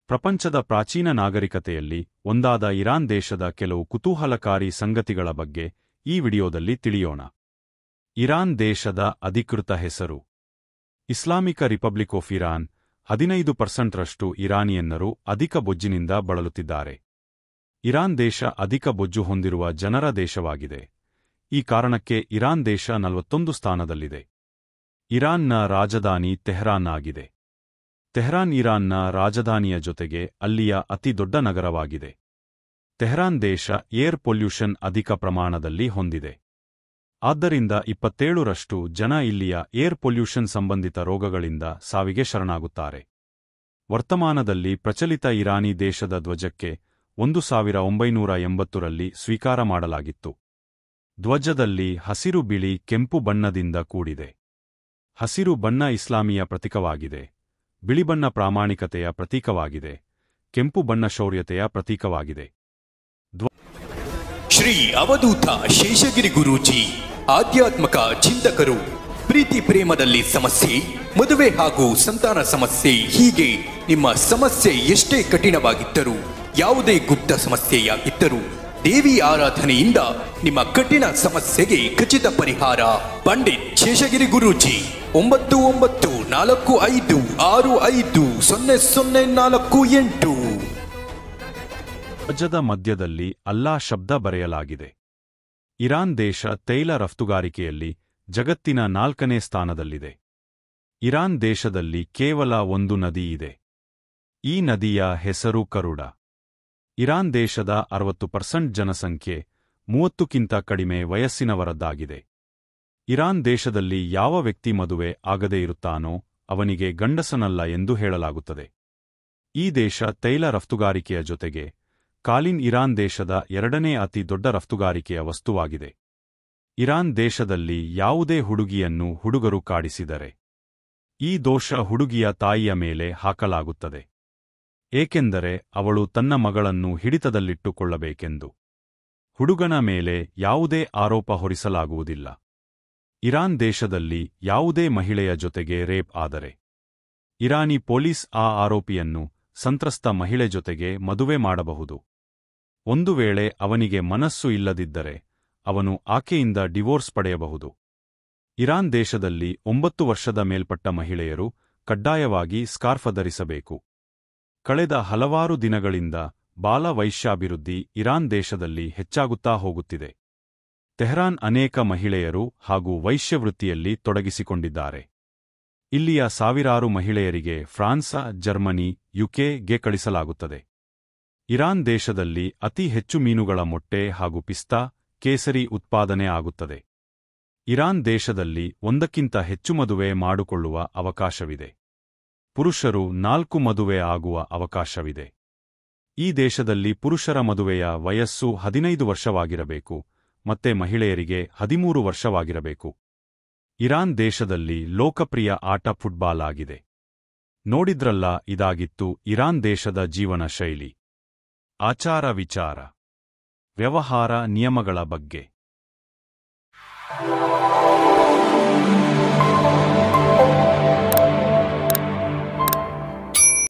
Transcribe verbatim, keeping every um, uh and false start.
ಪ್ರಪಂಚದ ಪ್ರಾಚೀನ ನಾಗರಿಕತೆಯಲ್ಲಿ ಒಂದಾದ ಇರಾನ್ ದೇಶದ ಕೆಲವು ಕುತೂಹಲಕಾರಿ ಸಂಗತಿಗಳ ಬಗ್ಗೆ ಈ ವಿಡಿಯೋದಲ್ಲಿ ತಿಳಿಯೋಣ. ಇರಾನ್ ದೇಶದ ಅಧಿಕೃತ ಹೆಸರು ಇಸ್ಲಾಮಿಕ ರಿಪಬ್ಲಿಕ್ ಆಫ್ ಇರಾನ್. ಹದಿನೈದು ಪರ್ಸೆಂಟ್ರಷ್ಟು ಇರಾನಿಯನ್ನರು ಅಧಿಕ ಬೊಜ್ಜಿನಿಂದ ಬಳಲುತ್ತಿದ್ದಾರೆ. ಇರಾನ್ ದೇಶ ಅಧಿಕ ಬೊಜ್ಜು ಹೊಂದಿರುವ ಜನರ ದೇಶವಾಗಿದೆ. ಈ ಕಾರಣಕ್ಕೆ ಇರಾನ್ ದೇಶ ನಲವತ್ತೊಂದು ಸ್ಥಾನದಲ್ಲಿದೆ. ಇರಾನ್ನ ರಾಜಧಾನಿ ತೆಹರಾನ್ ಆಗಿದೆ. ತೆಹರಾನ್ ಇರಾನ್ನ ರಾಜಧಾನಿಯ ಜೊತೆಗೆ ಅಲ್ಲಿಯ ಅತಿ ದೊಡ್ಡ ನಗರವಾಗಿದೆ. ತೆಹರಾನ್ ದೇಶ ಏರ್ ಪೊಲ್ಯೂಷನ್ ಅಧಿಕ ಪ್ರಮಾಣದಲ್ಲಿ ಹೊಂದಿದೆ. ಆದ್ದರಿಂದ ಇಪ್ಪತ್ತೇಳರಷ್ಟು ಜನ ಇಲ್ಲಿಯ ಏರ್ ಪೊಲ್ಯೂಷನ್ ಸಂಬಂಧಿತ ರೋಗಗಳಿಂದ ಸಾವಿಗೆ ಶರಣಾಗುತ್ತಾರೆ. ವರ್ತಮಾನದಲ್ಲಿ ಪ್ರಚಲಿತ ಇರಾನಿ ದೇಶದ ಧ್ವಜಕ್ಕೆ ಒಂದು ಸಾವಿರ ಒಂಬೈನೂರ ಎಂಬತ್ತರಲ್ಲಿ ಸ್ವೀಕಾರ ಮಾಡಲಾಗಿತ್ತು. ಧ್ವಜದಲ್ಲಿ ಹಸಿರು ಬಿಳಿ ಕೆಂಪು ಬಣ್ಣದಿಂದ ಕೂಡಿದೆ. ಹಸಿರು ಬಣ್ಣ ಇಸ್ಲಾಮಿಯ ಪ್ರತೀಕವಾಗಿದೆ. ಬಿಳಿಬಣ್ಣ ಪ್ರಾಮಾಣಿಕತೆಯ ಪ್ರತೀಕವಾಗಿದೆ. ಕೆಂಪು ಬಣ್ಣ ಶೌರ್ಯತೆಯ ಪ್ರತೀಕವಾಗಿದೆ. ಶ್ರೀ ಅವಧೂತ ಶೇಷಗಿರಿ ಗುರೂಜಿ ಆಧ್ಯಾತ್ಮಕ ಚಿಂತಕರು. ಪ್ರೀತಿ ಪ್ರೇಮದಲ್ಲಿ ಸಮಸ್ಯೆ, ಮದುವೆ ಹಾಗೂ ಸಂತಾನ ಸಮಸ್ಯೆ, ಹೀಗೆ ನಿಮ್ಮ ಸಮಸ್ಯೆ ಎಷ್ಟೇ ಕಠಿಣವಾಗಿದ್ದರೂ, ಯಾವುದೇ ಗುಪ್ತ ಸಮಸ್ಯೆಯಾಗಿದ್ದರೂ ದೇವಿ ಆರಾಧನೆಯಿಂದ ನಿಮ್ಮ ಕಠಿಣ ಸಮಸ್ಯೆಗೆ ಖಚಿತ ಪರಿಹಾರ. ಪಂಡಿತ್ ಶೇಷಗಿರಿ ಗುರೂಜಿ. ಒಂಬತ್ತು ಒಂಬತ್ತು ನಾಲ್ಕು ಐದು ಆರು ಐದು ಸೊನ್ನೆ ಸೊನ್ನೆ ನಾಲ್ಕು ಎಂಟು. ಧ್ವಜದ ಮಧ್ಯದಲ್ಲಿ ಅಲ್ಲಾ ಶಬ್ದ ಬರೆಯಲಾಗಿದೆ. ಇರಾನ್ ದೇಶ ತೈಲ ರಫ್ತುಗಾರಿಕೆಯಲ್ಲಿ ಜಗತ್ತಿನ ನಾಲ್ಕನೇ ಸ್ಥಾನದಲ್ಲಿದೆ. ಇರಾನ್ ದೇಶದಲ್ಲಿ ಕೇವಲ ಒಂದು ನದಿ ಇದೆ. ಈ ನದಿಯ ಹೆಸರು ಕರುಡ. ಇರಾನ್ ದೇಶದ ಅರವತ್ತು ಪರ್ಸೆಂಟ್ ಜನಸಂಖ್ಯೆ ಮೂವತ್ತಕ್ಕಿಂತ ಕಡಿಮೆ ವಯಸ್ಸಿನವರದ್ದಾಗಿದೆ. ಇರಾನ್ ದೇಶದಲ್ಲಿ ಯಾವ ವ್ಯಕ್ತಿ ಮದುವೆ ಆಗದೇ ಇರುತ್ತಾನೋ ಅವನಿಗೆ ಗಂಡಸನಲ್ಲ ಎಂದು ಹೇಳಲಾಗುತ್ತದೆ. ಈ ದೇಶ ತೈಲ ರಫ್ತುಗಾರಿಕೆಯ ಜೊತೆಗೆ ಕಾಲಿನ್ ಇರಾನ್ ದೇಶದ ಎರಡನೇ ಅತಿ ದೊಡ್ಡ ರಫ್ತುಗಾರಿಕೆಯ ವಸ್ತುವಾಗಿದೆ. ಇರಾನ್ ದೇಶದಲ್ಲಿ ಯಾವುದೇ ಹುಡುಗಿಯನ್ನು ಹುಡುಗರು ಕಾಡಿಸಿದರೆ ಈ ದೋಷ ಹುಡುಗಿಯ ತಾಯಿಯ ಮೇಲೆ ಹಾಕಲಾಗುತ್ತದೆ, ಏಕೆಂದರೆ ಅವಳು ತನ್ನ ಮಗಳನ್ನು ಹಿಡಿತದಲ್ಲಿಟ್ಟುಕೊಳ್ಳಬೇಕೆಂದು. ಹುಡುಗನ ಮೇಲೆ ಯಾವುದೇ ಆರೋಪ ಹೊರಿಸಲಾಗುವುದಿಲ್ಲ. ಇರಾನ್ ದೇಶದಲ್ಲಿ ಯಾವುದೇ ಮಹಿಳೆಯ ಜೊತೆಗೆ ರೇಪ್ ಆದರೆ ಇರಾನಿ ಪೊಲೀಸ್ ಆ ಆರೋಪಿಯನ್ನು ಸಂತ್ರಸ್ತ ಮಹಿಳೆ ಜೊತೆಗೆ ಮದುವೆ ಮಾಡಬಹುದು. ಒಂದು ವೇಳೆ ಅವನಿಗೆ ಮನಸ್ಸು ಇಲ್ಲದಿದ್ದರೆ ಅವನು ಆಕೆಯಿಂದ ಡಿವೋರ್ಸ್ ಪಡೆಯಬಹುದು. ಇರಾನ್ ದೇಶದಲ್ಲಿ ಒಂಬತ್ತು ವರ್ಷದ ಮೇಲ್ಪಟ್ಟ ಮಹಿಳೆಯರು ಕಡ್ಡಾಯವಾಗಿ ಸ್ಕಾರ್ಫ್ ಧರಿಸಬೇಕು. ಕಳೆದ ಹಲವಾರು ದಿನಗಳಿಂದ ಬಾಲ ವೈಶ್ಯಾಭಿವೃದ್ಧಿ ಇರಾನ್ ದೇಶದಲ್ಲಿ ಹೆಚ್ಚಾಗುತ್ತಾ ಹೋಗುತ್ತಿದೆ. ತೆಹರಾನ್ ಅನೇಕ ಮಹಿಳೆಯರು ಹಾಗೂ ವೈಶ್ಯವೃತ್ತಿಯಲ್ಲಿ ತೊಡಗಿಸಿಕೊಂಡಿದ್ದಾರೆ. ಇಲ್ಲಿಯ ಸಾವಿರಾರು ಮಹಿಳೆಯರಿಗೆ ಫ್ರಾನ್ಸ, ಜರ್ಮನಿ, ಯುಕೆ ಗೆ ಕಳಿಸಲಾಗುತ್ತದೆ. ಇರಾನ್ ದೇಶದಲ್ಲಿ ಅತಿ ಹೆಚ್ಚು ಮೀನುಗಳ ಮೊಟ್ಟೆ ಹಾಗೂ ಪಿಸ್ತಾ, ಕೇಸರಿ ಉತ್ಪಾದನೆ ಆಗುತ್ತದೆ. ಇರಾನ್ ದೇಶದಲ್ಲಿ ಒಂದಕ್ಕಿಂತ ಹೆಚ್ಚು ಮದುವೆ ಮಾಡಿಕೊಳ್ಳುವ ಅವಕಾಶವಿದೆ. ಪುರುಷರು ನಾಲ್ಕು ಮದುವೆ ಆಗುವ ಅವಕಾಶವಿದೆ. ಈ ದೇಶದಲ್ಲಿ ಪುರುಷರ ಮದುವೆಯ ವಯಸ್ಸು ಹದಿನೈದು ವರ್ಷವಾಗಿರಬೇಕು ಮತ್ತೆ ಮಹಿಳೆಯರಿಗೆ ಹದಿಮೂರು ವರ್ಷವಾಗಿರಬೇಕು. ಇರಾನ್ ದೇಶದಲ್ಲಿ ಲೋಕಪ್ರಿಯ ಆಟ ಫುಟ್ಬಾಲ್ ಆಗಿದೆ. ನೋಡಿದ್ರಲ್ಲ, ಇದಾಗಿತ್ತು ಇರಾನ್ ದೇಶದ ಜೀವನ ಶೈಲಿ, ಆಚಾರ ವಿಚಾರ, ವ್ಯವಹಾರ ನಿಯಮಗಳ ಬಗ್ಗೆ.